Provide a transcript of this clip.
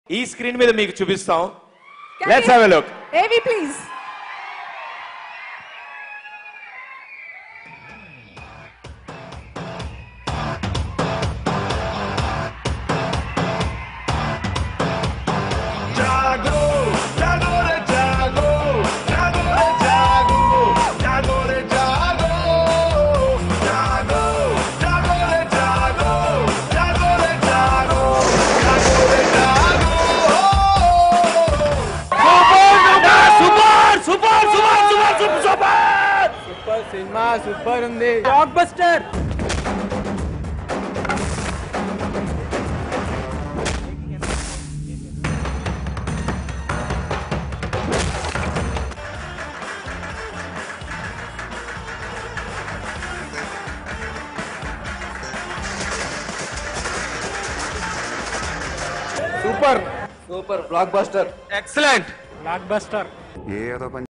ఈ స్క్రీన్ మీద మీకు చూపిస్తాం. Let's have a look. AV please. Cinema super ఉంది. Blockbuster. Super super blockbuster. Excellent block buster.